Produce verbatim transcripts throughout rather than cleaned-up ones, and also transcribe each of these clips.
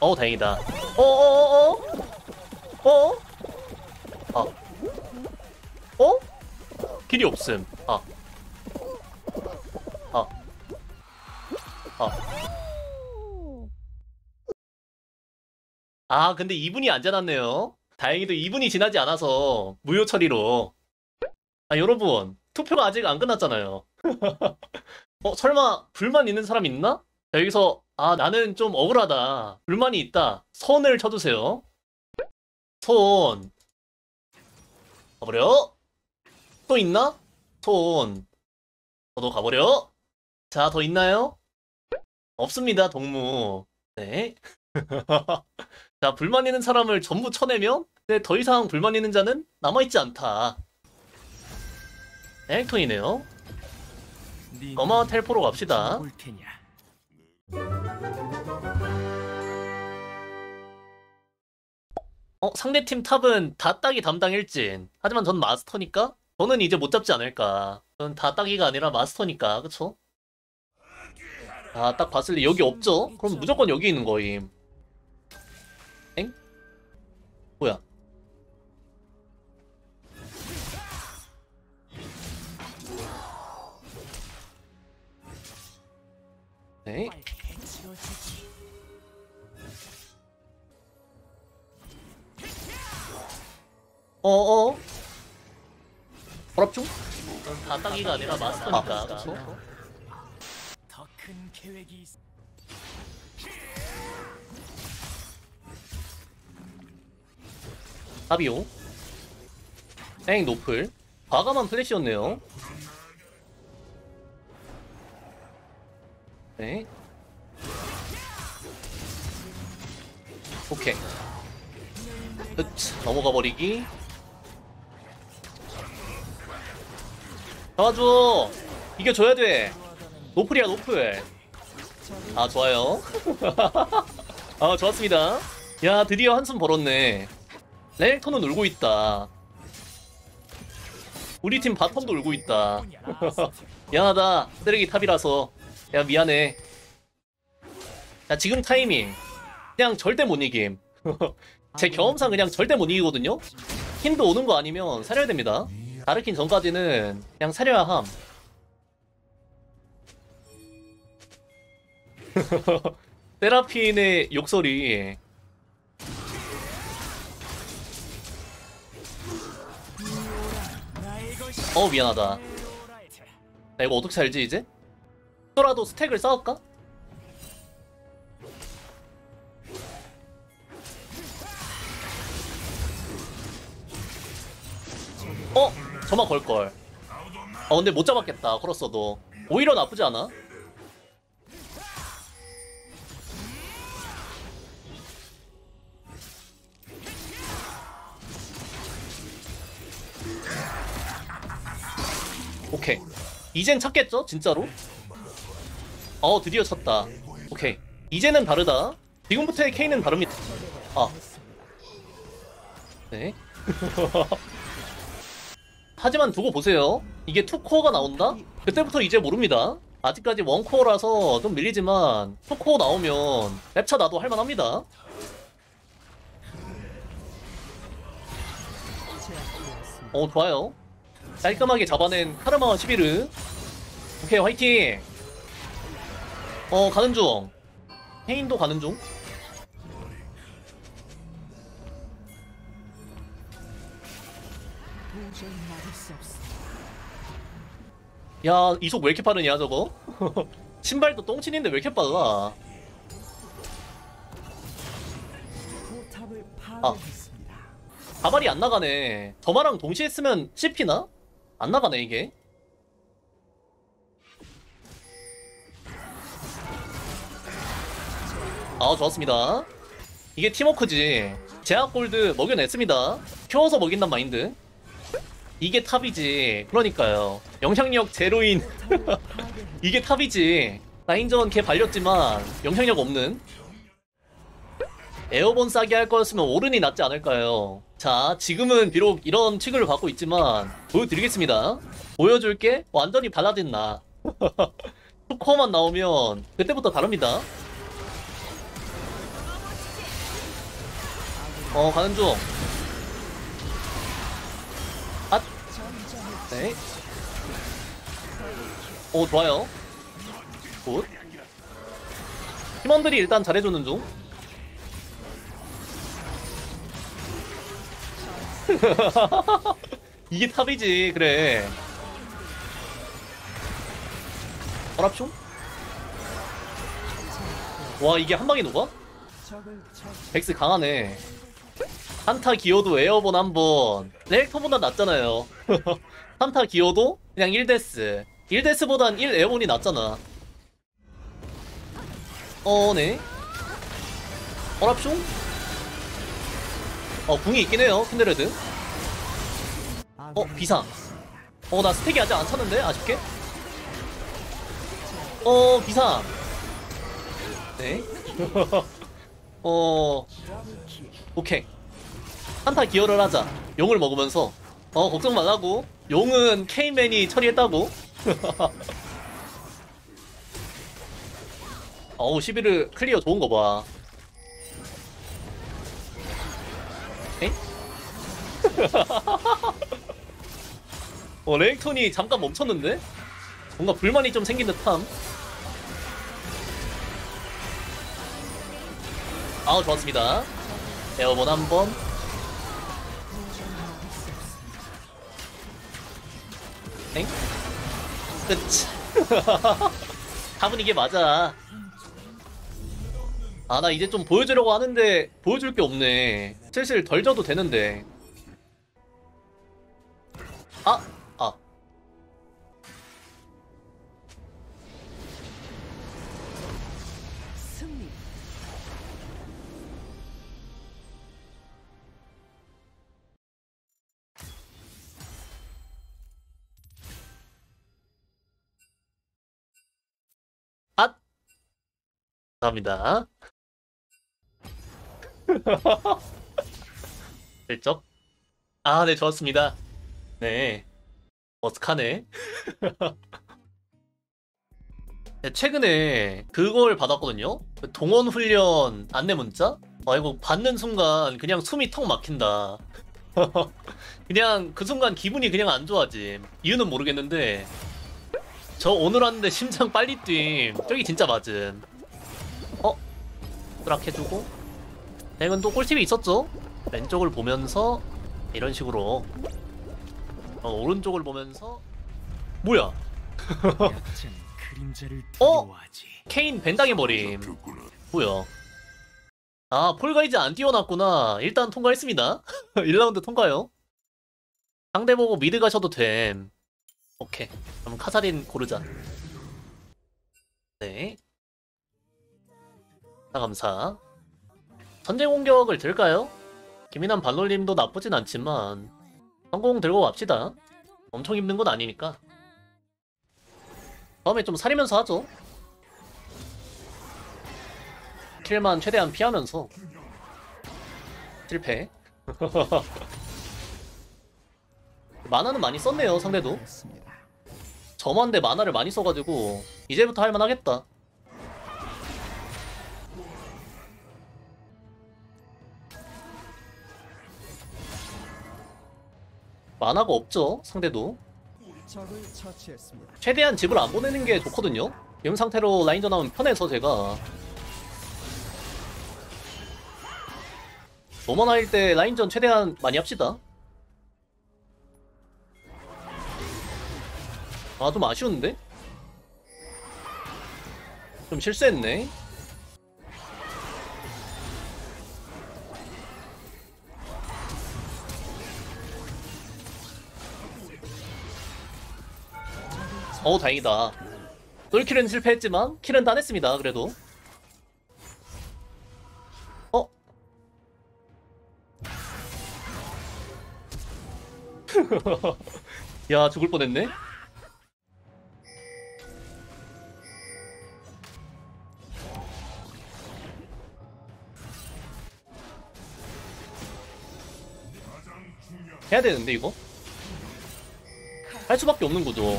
어 다행이다. 어어어어 어? 어? 어? 어? 길이 없음. 아. 아. 아. 아 근데 이 분이 안 지났네요. 다행히도 이 분이 지나지 않아서 무효 처리로. 아 여러분 투표가 아직 안 끝났잖아요. 어 설마 불만 있는 사람 있나? 자, 여기서 아 나는 좀 억울하다 불만이 있다 손을 쳐주세요. 손 가버려. 또 있나? 손 저도 가버려. 자 더 있나요? 없습니다 동무. 네. 자 불만 있는 사람을 전부 쳐내면 네, 더 이상 불만 있는 자는 남아있지 않다. 헬톤이네요. 어마 텔포로 갑시다. 어 상대팀 탑은 다 따기 담당 일진. 하지만 전 마스터니까 저는 이제 못 잡지 않을까. 저는 다 따기가 아니라 마스터니까 그쵸? 아 딱 봤을 때 여기 없죠? 그럼 무조건 여기 있는 거임. 엥? 뭐야? 네. 어어? 어랍중? 다 따기가 아니라 마스터니까 아, 그쵸? 더 큰 계획이 있... 답이요. 땡 노플. 과감한 플래시였네요. 네. 오케이. 으치, 넘어가 버리기. 잡아줘. 이겨줘야 돼. 노플이야 노플. 아 좋아요. 아 좋았습니다. 야 드디어 한숨 벌었네. 렐턴은 울고 있다. 우리 팀 바텀도 울고 있다. 미안하다 쓰레기 탑이라서. 야 미안해. 자 지금 타이밍 그냥 절대 못 이김. 제 경험상 그냥 절대 못 이기거든요. 킨도 오는 거 아니면 사려야 됩니다. 다르킨 전까지는 그냥 사려야 함. 세라핀의 욕설이. 어 미안하다. 나 이거 어떻게 살지 이제? 또라도 스택을 쌓을까? 어? 저만 걸걸. 어 근데 못 잡았겠다 걸었어도. 오히려 나쁘지 않아? 오케이. 이젠 찾겠죠? 진짜로? 어 드디어 쳤다. 오케이. 이제는 다르다. 지금부터의 K는 다릅니다. 아 네. 하지만 두고 보세요. 이게 투 코어가 나온다? 그때부터 이제 모릅니다. 아직까지 원 코어라서 좀 밀리지만 투 코어 나오면 랩차 나도 할만합니다. 어 좋아요. 깔끔하게 잡아낸 카르마 십일. 오케이 화이팅. 어 가는중. 헤인도 가는중. 야 이속 왜 이렇게 빠르냐 저거. 신발도 똥친인데 왜 이렇게 빨라. 아 가발이 안 나가네. 저마랑 동시에 쓰면 씹히나? 안 나가네 이게. 아 좋았습니다. 이게 팀워크지. 제약 골드 먹여냈습니다. 키워서 먹인단 마인드. 이게 탑이지. 그러니까요. 영향력 제로인. 이게 탑이지. 라인전 걔 발렸지만 영향력 없는. 에어본 싸게 할 거였으면 오른이 낫지 않을까요? 자 지금은 비록 이런 취급을 받고 있지만 보여드리겠습니다. 보여줄게 완전히 달라진 나. 투코어만 나오면 그때부터 다릅니다. 어, 가는 중. 아, 네. 오, 좋아요. 굿. 팀원들이 일단 잘해주는 중. 이게 탑이지, 그래. 어랍충? 와, 이게 한 방에 녹아? 백스 강하네. 한타 기어도 에어본 한 번. 레렉터보다 낫잖아요. 한타 기어도 그냥 일 데스. 일 데스보단 일 에어본이 낫잖아. 어, 네. 어랍충? 어, 궁이 있긴 해요, 킨드레드. 어, 비상. 어, 나 스택이 아직 안 찼는데? 아쉽게? 어, 비상. 네. 어, 오케이. 한타 기어를 하자. 용을 먹으면서. 어, 걱정 말라고. 용은 케인맨이 처리했다고. 어우, 십일을 클리어 좋은 거 봐. 에? 어, 레이턴이 잠깐 멈췄는데? 뭔가 불만이 좀 생긴 듯함. 아우, 좋았습니다. 에어본 한 번. 엥? 그치. 답은 이게 맞아. 아, 나 이제 좀 보여주려고 하는데 보여줄 게 없네. 슬슬 덜 져도 되는데. 아! 아. 승리. 아! 감사합니다. 슬쩍. 아, 네, 좋았습니다. 네. 어떡하네. 네, 최근에 그걸 받았거든요? 그 동원 훈련 안내 문자? 아, 이거 받는 순간 그냥 숨이 턱 막힌다. 그냥 그 순간 기분이 그냥 안 좋아지. 이유는 모르겠는데 저 오늘 왔는데 심장 빨리 뛴. 저기 진짜 맞음. 어? 수락 해주고. 네, 이건 또 꿀팁이 있었죠? 왼쪽을 보면서 이런 식으로 어, 오른쪽을 보면서 뭐야? 약점 그림자를 어? 두려워하지. 케인 벤당의 머림. 뭐야? 아, 폴가이즈 안 띄워놨구나. 일단 통과했습니다. 일 라운드 통과요. 상대 보고 미드 가셔도 됨. 오케이. 그럼 카사린 고르자. 네. 자, 감사. 선제 공격을 들까요? 김인환 발놀림도 나쁘진 않지만 성공 들고 갑시다. 엄청 힘든 건 아니니까. 다음에 좀 사리면서 하죠. 킬만 최대한 피하면서. 실패. 만화는 많이 썼네요, 상대도. 저만데 만화를 많이 써가지고 이제부터 할만하겠다. 만화가 없죠, 상대도. 적을 처치했습니다. 최대한 집을 안 보내는 게 좋거든요. 지금 상태로 라인전 하면 편해서 제가 노멀화일 때 라인전 최대한 많이 합시다. 아, 좀 아쉬운데? 좀 실수했네. 어우, 다행이다. 똘킬은 실패했지만 킬은 따냈습니다. 그래도 어? 야, 죽을 뻔했네. 해야 되는데 이거? 할 수밖에 없는 구조.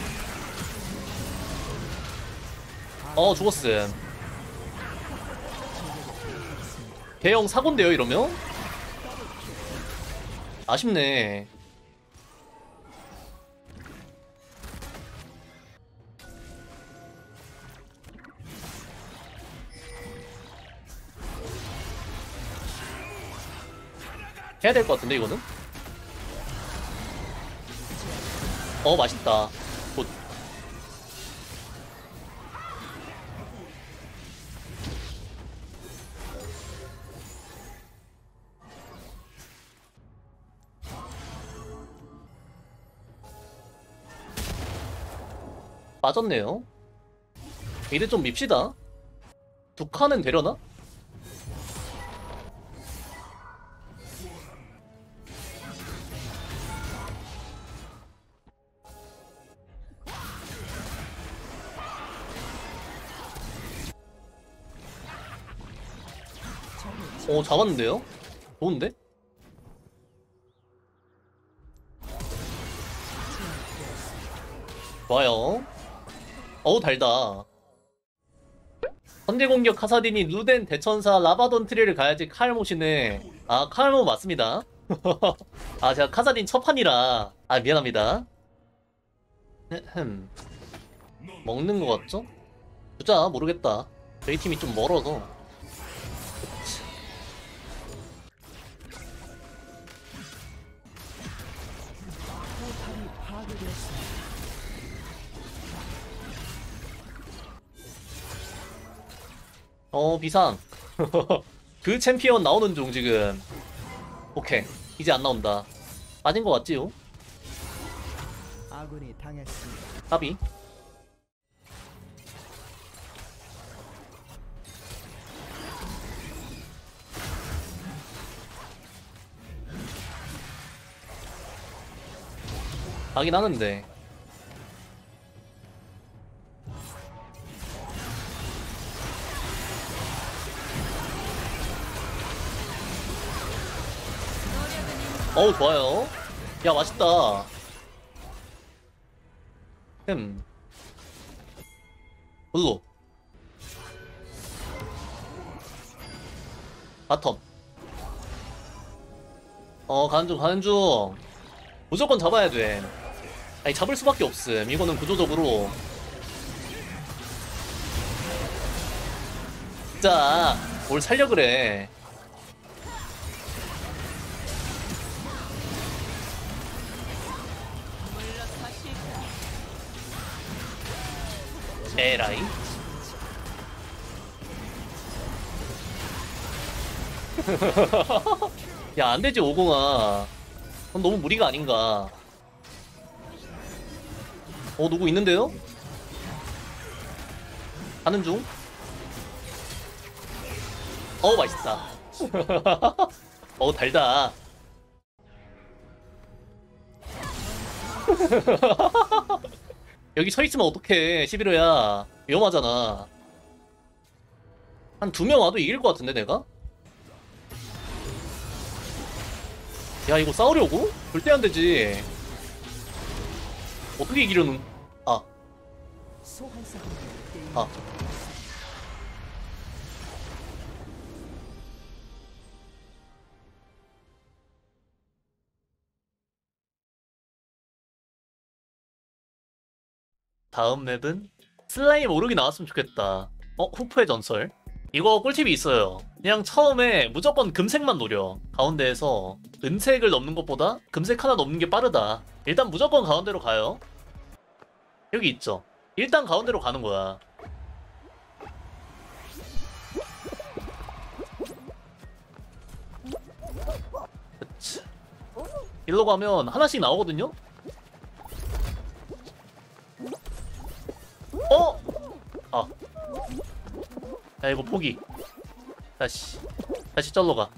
어, 죽었음. 대형 사고인데요 이러면? 아쉽네. 해야 될 것 같은데 이거는? 어 맛있다. 굿. 빠졌네요. 이제 좀 밉시다. 두 칸은 되려나? 어 잡았는데요? 좋은데? 좋아요. 어우 달다. 선제공격 카사딘이 루덴 대천사 라바돈 트리를 가야지 칼모시네. 아 칼모 맞습니다. 아 제가 카사딘 첫판이라 아 미안합니다. 흠. 먹는 거 같죠? 주자 모르겠다. 저희 팀이 좀 멀어서. 포탑이 파괴되었습니다. 어 비상. 그 챔피언 나오는 중 지금. 오케이 이제 안 나온다. 빠진 거 같지요? 아군이 당했습니다. 까비. 하긴 하는데 어우 좋아요. 야 맛있다. 흠 블루 바텀. 어 가는중 가는중. 무조건 잡아야 돼. 아니 잡을 수밖에 없음. 이거는 구조적으로. 진짜 뭘 살려 그래. 에라이. 야 안되지 오공아. 그건 너무 무리가 아닌가. 어 누구 있는데요? 가는 중. 어 맛있다. 어 달다. 여기 서 있으면 어떡해. 십일호야 위험하잖아. 한 두 명 와도 이길 것 같은데 내가? 야 이거 싸우려고? 절대 안 되지. 어떻게 이기려는? 아, 소환사가 게임 아. 다음 맵은 슬라임 오르기 나왔으면 좋겠다. 어? 후프의 전설. 이거 꿀팁이 있어요. 그냥 처음에 무조건 금색만 노려. 가운데에서 은색을 넘는 것보다 금색 하나 넘는 게 빠르다. 일단 무조건 가운데로 가요. 여기 있죠. 일단 가운데로 가는 거야. 그치. 일로 가면 하나씩 나오거든요? 어? 아. 야 이거 포기. 다시 다시 절로 가.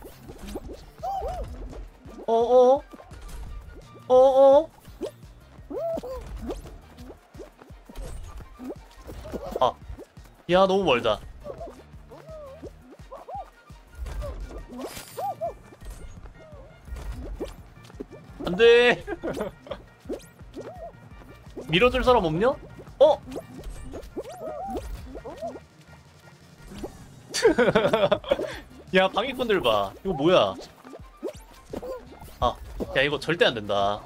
어어 어어 아. 야 너무 멀다. 안돼. 밀어줄 사람 없냐? 어? 야, 방해꾼들 봐. 이거 뭐야? 아, 야, 이거 절대 안 된다.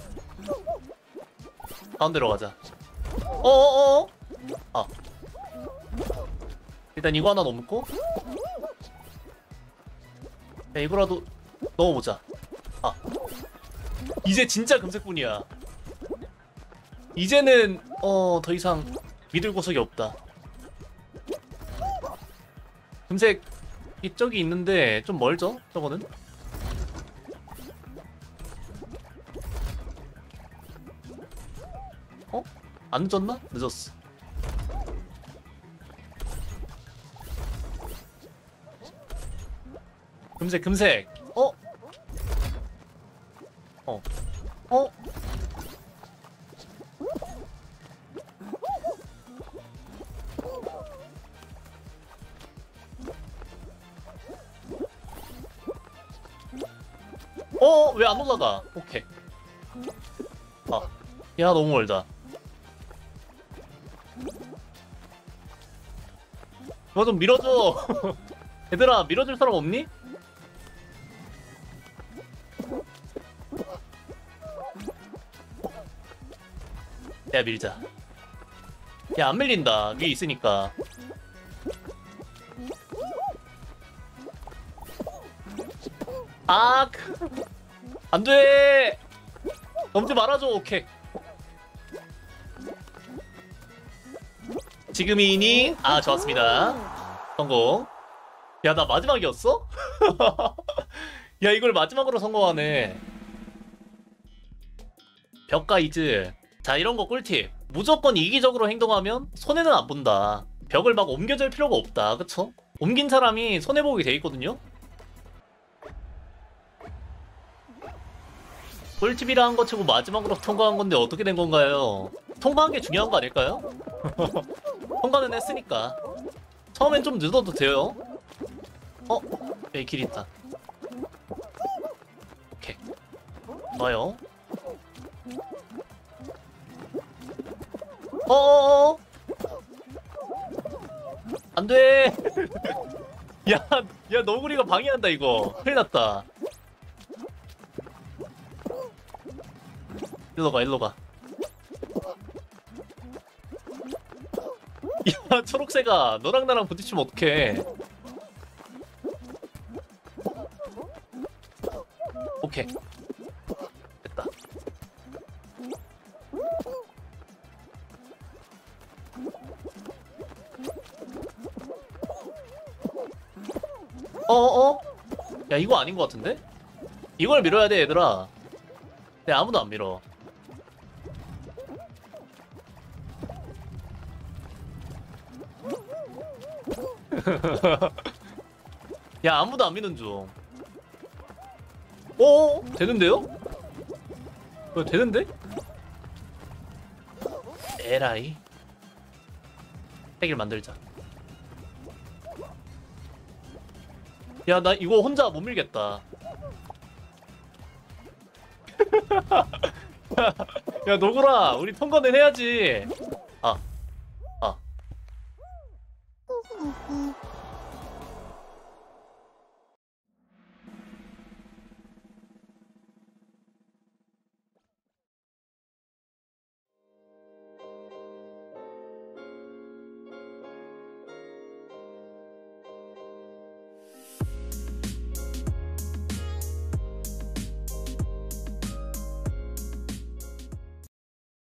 가운데로 가자. 어어어? 아. 일단 이거 하나 넘고. 야, 이거라도 넣어보자. 아. 이제 진짜 금색뿐이야. 이제는, 어, 더 이상 믿을 구석이 없다. 금색, 이쪽이 있는데, 좀 멀죠? 저거는? 어? 안 늦었나? 늦었어. 금색, 금색. 어? 어. 어? 어? 왜 안 올라가? 오케이. 아. 야, 너무 멀다. 이거 좀 밀어줘. 얘들아, 밀어줄 사람 없니? 야, 밀자. 야, 안 밀린다. 위에 있으니까. 아, 안 돼! 넘지 말아줘, 오케이. 지금이니? 아, 좋았습니다. 성공. 야, 나 마지막이었어? 야, 이걸 마지막으로 성공하네. 벽가이즈. 자, 이런 거 꿀팁. 무조건 이기적으로 행동하면 손해는 안 본다. 벽을 막 옮겨줄 필요가 없다. 그쵸? 옮긴 사람이 손해보게 돼 있거든요? 꿀팁이라 한 거 치고 마지막으로 통과한 건데 어떻게 된 건가요? 통과한 게 중요한 거 아닐까요? 통과는 했으니까. 처음엔 좀 늦어도 돼요. 어? 여기 길 있다. 오케이. 좋아요. 어어어! 안 돼! 야, 야, 너구리가 방해한다, 이거. 큰일 났다. 일로 가, 일로 가. 야, 초록새가 너랑 나랑 부딪히면 어떡해. 오케이. 됐다. 어어어? 야, 이거 아닌 것 같은데? 이걸 밀어야 돼, 얘들아. 내 아무도 안 밀어. 야, 아무도 안 미는 중. 어? 되는데요? 어, 되는데? 에라이. 핵을 만들자. 야, 나 이거 혼자 못 밀겠다. 야, 노구라, 우리 통과는 해야지. 아, 아.